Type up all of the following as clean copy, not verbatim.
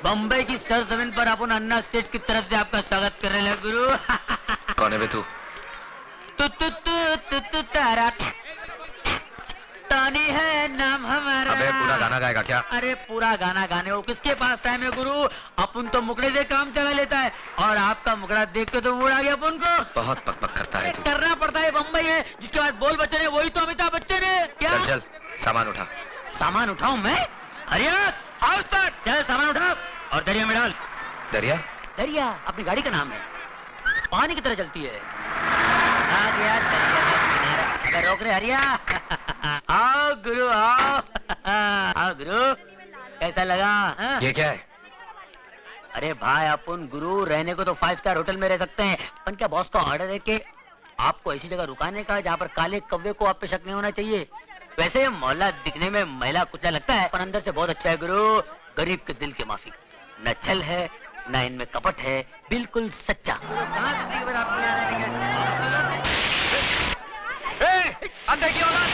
बम्बई की सरजमीन पर अपन अन्ना सेठ की तरफ से आपका स्वागत कर रहे हैं गुरु। कौन है बे तू? तारा तानी है नाम हमारा। अबे पूरा गाना गाएगा क्या? अरे पूरा गाना गाने हो किसके पास टाइम है गुरु? अपन तो मुकड़े से काम चला लेता है और आपका मुकड़ा देख के तो मूड आ गया अपन को। बहुत पक करता है तू। करना पड़ता है, बम्बई है जिसके बाद बोल बच्चन है वही तो अमिताभ बच्चन है क्या? चल चल सामान उठा। सामान उठाऊं मैं? हरिया आओ तक चल सामान उठा और दरिया में डाल। दरिया? दरिया अपनी गाड़ी का नाम है, पानी की तरह चलती है। आ गया दरिया का किनारा, अगर रोक रहे हरिया। आओ गुरु आओ। आओ गुरु, कैसा लगा? ये क्या है? अरे भाई अपन गुरु रहने को तो 5 स्टार होटल में रह सकते हैं, पर क्या बॉस का ऑर्डर है कि आपको ऐसी जगह रुकाने का जहाँ पर काले कौवे को आप पे शक नहीं होना चाहिए। वैसे मोहल्ला दिखने में महिला कुचला लगता है पर अंदर से बहुत अच्छा है गुरु। गरीब के दिल के माफी, न छल है न इनमें कपट है, बिल्कुल सच्चा। अंदर की औलाद!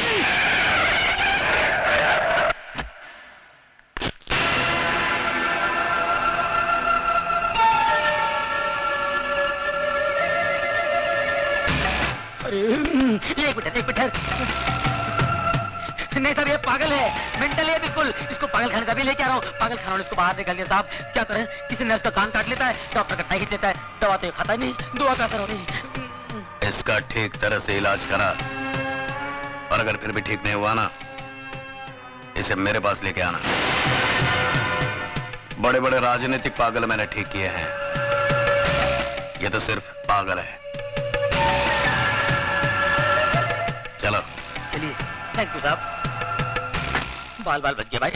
अरे एक मिनट नहीं साहब, ये पागल है, मेंटल है बिल्कुल। इसको पागल खाने का भी लेके आ रहा हूँ। पागल खाना इसको बाहर निकाल दिया साहब। क्या करें, किसी ने उसका कान काट लेता है, डॉक्टर का टाइट लेता है, दवा तो खाता नहीं, दुआ का असर हो नहीं। इसका ठीक तरह से इलाज करा और अगर फिर भी ठीक नहीं हुआ ना, इसे मेरे पास लेके आना। बड़े बड़े राजनीतिक पागल मैंने ठीक किए हैं, ये तो सिर्फ पागल है। चलो चलिए, थैंक यू साहब। बाल बाल बच गए भाई।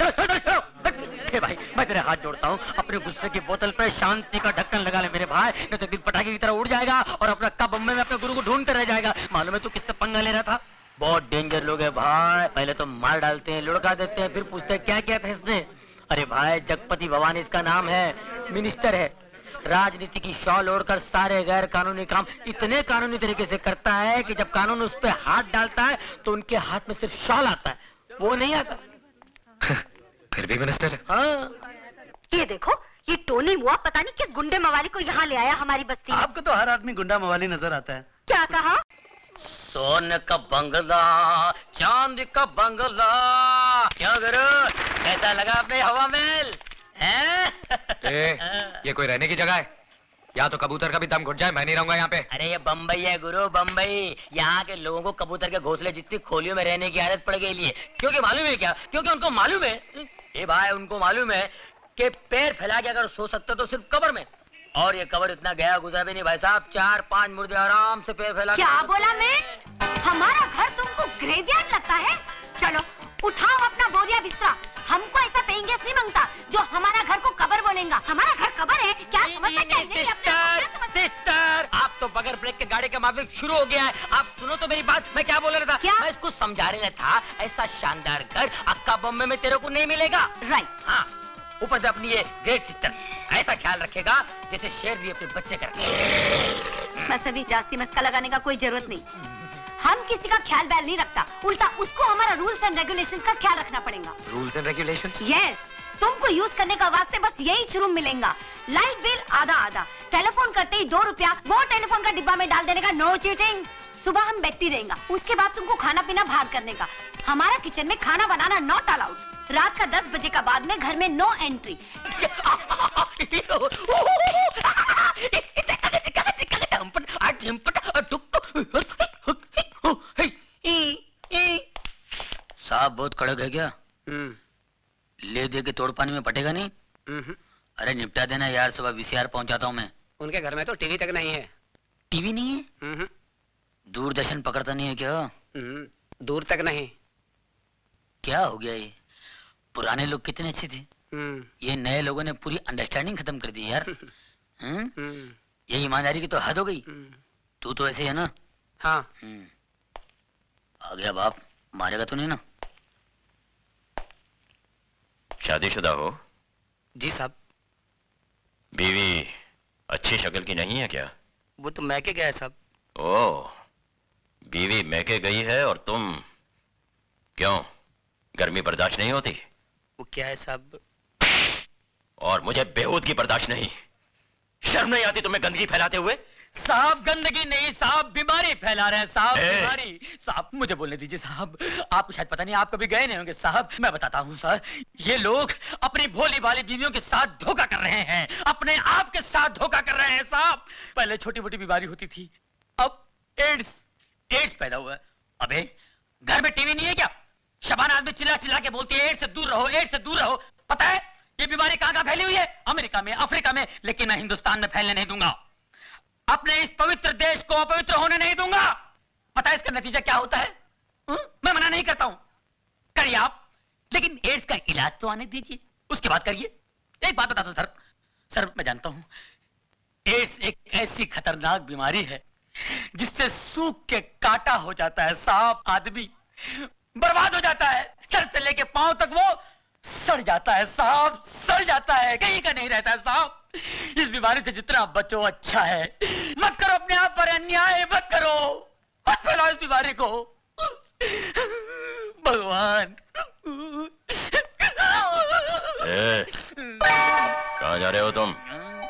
ए भाई मैं तेरे हाथ जोड़ता हूँ, अपने गुस्से की बोतल पे शांति का ढक्कन लगा ले मेरे भाई, नहीं तो दिन पटाखे की तरह उड़ जाएगा और अपना कब बम्बई में अपने गुरु को ढूंढते रह जाएगा। मालूम है तू किससे पंगा ले रहा था? बहुत डेंजर लोग है भाई, पहले तो मार डालते हैं, लुढ़का देते हैं, फिर पूछते हैं क्या किया था इसने। अरे भाई जगपति भवानी इसका नाम है, मिनिस्टर है, राजनीति की शॉल ओढ़कर सारे गैर कानूनी काम इतने कानूनी तरीके से करता है कि जब कानून उस पर हाथ डालता है तो उनके हाथ में सिर्फ शॉल आता है, वो नहीं आता। फिर भी मिनिस्टर है। हाँ। ये देखो, ये टोनी मुआ पता नहीं किस गुंडे मवाली को यहाँ ले आया हमारी बस्ती में। आपको तो हर आदमी गुंडा मवाली नजर आता है। क्या कहा? सोने का बंगला, चांदी का बंगला, क्या करो, कैसा लगा अपने हवा महल? ये कोई रहने की जगह है? या तो कबूतर का भी दम घुट जाए, मैं नहीं रहूंगा यहाँ पे। अरे ये बम्बई है गुरु, बम्बई। यहाँ के लोगों को कबूतर के घोंसले जितनी खोलियों में रहने की आदत पड़ गई है। क्योंकि मालूम है क्या? क्योंकि उनको मालूम है, ये भाई उनको मालूम है कि पैर फैला के अगर सो सकते तो सिर्फ कब्र में, और ये कब्र इतना गया गुजरा भी नहीं भाई साहब, 4-5 मुर्दे आराम से पैर फैला। क्या बोला मैं? हमारा घर तुमको ग्रेवयार्ड लगता है? चलो उठाओ अपना बोरिया बिस्तरा, हमको ऐसा पेंगे नहीं मांगता जो हमारा घर को कब्र बोलेगा। हमारा घर कब्र है क्या? समझता क्या? सिस्टर, आप तो बगैर ब्रेक के गाड़ी का माफिक शुरू हो गया है। आप सुनो तो मेरी बात, मैं क्या बोल रहा था? क्या? मैं इसको समझा रहा था, ऐसा शानदार घर अक्का बम्बे में तेरे को नहीं मिलेगा। राइट। हाँ, ऊपर से अपनी ये ग्रेट सिस्टर ऐसा ख्याल रखेगा जैसे शेर भी अपने बच्चे करते। बस अभी जास्ती मस्का लगाने का कोई जरूरत नहीं, हम किसी का ख्याल बैल नहीं रखता, उल्टा उसको हमारा रूल्स एंड रेगुलेशंस का ख्याल रखना पड़ेगा। Rules and regulations? यस, तुमको यूज करने का वास्ते बस यही शुरू मिलेगा। लाइट बिल आधा आधा, टेलीफोन करते ही 2 रुपया वो टेलीफोन का डिब्बा में डाल देने का, नो चीटिंग। सुबह हम बैठती रहेगा, उसके बाद तुमको खाना पीना बाहर करने का। हमारा किचन में खाना बनाना नॉट अलाउड। रात का 10 बजे का बाद में घर में नो एंट्री। साहब बहुत कड़क है क्या? ले दे के तोड़ पानी में पटेगा नहीं? अरे निपटा देना यार, सुबह VCR पहुंचाता हूँ मैं। उनके घर में तो टीवी तक नहीं है। टीवी नहीं है? दूरदर्शन पकड़ता नहीं है क्या? दूर तक नहीं। क्या हो गया ये? पुराने लोग कितने अच्छे थे, ये नए लोगों ने पूरी अंडरस्टैंडिंग खत्म कर दी यार। ये ईमानदारी की तो हद हो गई। तू तो ऐसे है ना? हाँ। आ गया बाप, मारेगा तो नहीं ना? शादीशुदा हो? जी साहब। बीवी अच्छी शक्ल की नहीं है क्या? वो तो मैके गया है साहब। ओह, बीवी मैके गई है और तुम क्यों, गर्मी बर्दाश्त नहीं होती? वो क्या है साहब, और मुझे बेहूदगी बर्दाश्त नहीं। शर्म नहीं आती तुम्हें गंदगी फैलाते हुए? साहब गंदगी नहीं साहब, बीमारी फैला रहे हैं साहब, ए! बीमारी। साहब मुझे बोलने दीजिए साहब, आपको शायद पता नहीं, आप कभी गए नहीं होंगे साहब। मैं बताता हूँ सर, ये लोग अपनी भोली भाली बीवियों के साथ धोखा कर रहे हैं, अपने आप के साथ धोखा कर रहे हैं साहब। पहले छोटी मोटी बीमारी होती थी, अब एड्स पैदा हुआ है। अबे घर में टीवी नहीं है क्या? शबाना आदमी चिल्ला चिल्ला के बोलती है एड्स से दूर रहो, एड्स से दूर रहो। पता है ये बीमारी कहाँ कहाँ फैली हुई है? अमेरिका में, अफ्रीका में, लेकिन मैं हिंदुस्तान में फैलने नहीं दूंगा। अपने इस पवित्र देश को अपवित्र होने नहीं दूंगा। पता है इसका नतीजा क्या होता है? मैं मना नहीं करता हूं, करिए आप, लेकिन एड्स का इलाज तो आने दीजिए, उसके बाद करिए। एक बात बता दो सर, मैं जानता हूं एड्स एक ऐसी खतरनाक बीमारी है जिससे सूख के काटा हो जाता है साहब, आदमी बर्बाद हो जाता है, सर से लेके पांव तक वो सड़ जाता है साहब, सड़ जाता है, कहीं का नहीं रहता है साहब। इस बीमारी से जितना बचो अच्छा है। मत करो अपने आप पर अन्याय, मत करो, मत फैलाओ इस बीमारी को। भगवान। कहाँ जा रहे हो तुम?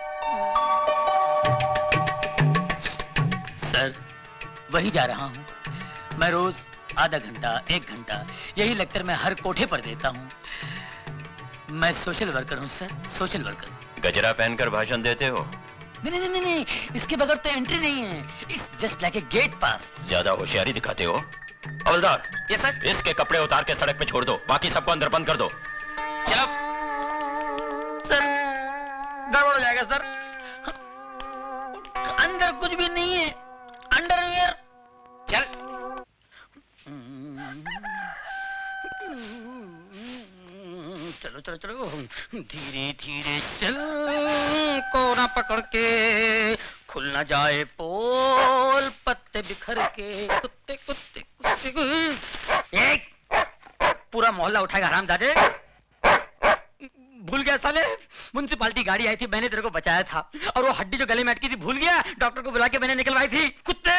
सर वही जा रहा हूँ, मैं रोज आधा घंटा 1 घंटा यही लेक्चर मैं हर कोठे पर देता हूँ। मैं सोशल वर्कर हूँ सर, सोशल वर्कर। गजरा पहनकर भाषण देते हो? नहीं, इसके बगैर तो एंट्री नहीं है। It's just like a gate pass. ज्यादा होशियारी दिखाते हो। हवलदार, ये सर। इसके कपड़े उतार के सड़क पे छोड़ दो, बाकी सबको अंदर बंद कर दो। चलो सर, गड़बड़ हो जाएगा सर, अंदर कुछ भी नहीं है, अंडरवियर। चल। चलो धीरे धीरे चल, कोना पकड़ के, खुल ना जाए पोल, पत्ते बिखर के, कुत्ते कुत्ते कुत्ते। एक पूरा मोहल्ला उठाएगा हरामजादे। भूल गया साले, म्युनिसिपालिटी गाड़ी आई थी, मैंने तेरे को बचाया था, और वो हड्डी जो गले में अटकी थी भूल गया, डॉक्टर को बुला के मैंने निकलवाई थी। कुत्ते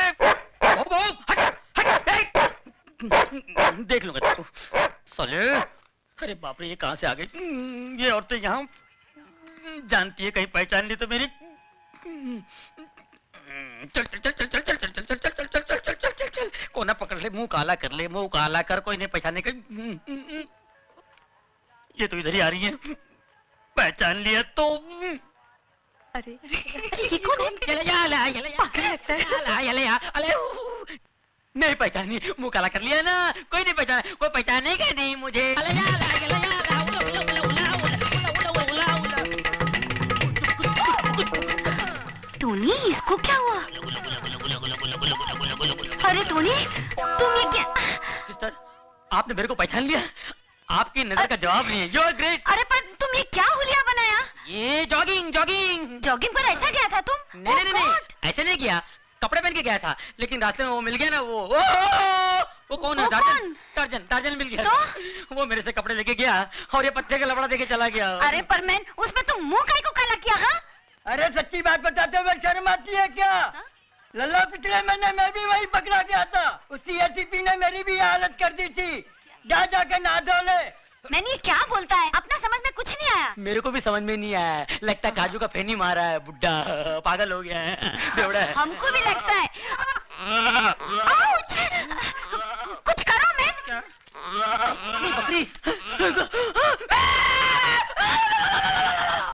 हट, देख लूंगा तेरे को साले। अरे बाप रे, ये कहां से आ गई? ये औरतें यहाँ जानती है, कहीं पहचान ली तो मेरी। चल चल चल चल चल चल चल चल चल चल चल चल चल चल चल चल, कोना पकड़ ले, मुंह काला कर ले, मुंह काला कर, कोई नहीं पहचाने का। ये तो इधर ही आ रही है, पहचान लिया तो। अरे ये कौन है? नहीं पहचानी, मुंह काला कर लिया ना, कोई नहीं पहचाना, कोई पहचानेगा नहीं मुझे। टोनी, इसको क्या हुआ? अरे टोनी, तुम ये क्या? सिस्टर, आपने मेरे को पहचान लिया? आपकी नजर का जवाब नहीं है। You're great। अरे पर तुम ये क्या हुलिया बनाया? ये जॉगिंग जॉगिंग पर ऐसा गया था तुम? नहीं, ऐसे नहीं किया, कपड़े पहन के गया था, लेकिन रास्ते में वो मिल गया ना, वो कौन है? टार्जन मिल गया तो? वो मेरे से कपड़े लेके गया और ये पत्ते का लबड़ा देके चला गया। अरे पर मैन, उसमें तुम मुंह काहे को काला किया? हाँ, अरे सच्ची बात बताते हुए शर्म आती है क्या? लल्ला पिछले महीने मैं भी वही पकड़ा गया था, उसी एसीपी ने मेरी भी हालत कर दी थी। जाके नहा धो ले। मैंने ये क्या बोलता है? अपना समझ में कुछ नहीं आया। मेरे को भी समझ में नहीं आया, लगता है काजू का फेनी मारा है, बुड्ढा पागल हो गया है, बेवड़ा है। हमको भी लगता है। आउच! कुछ करो मैन। बकरी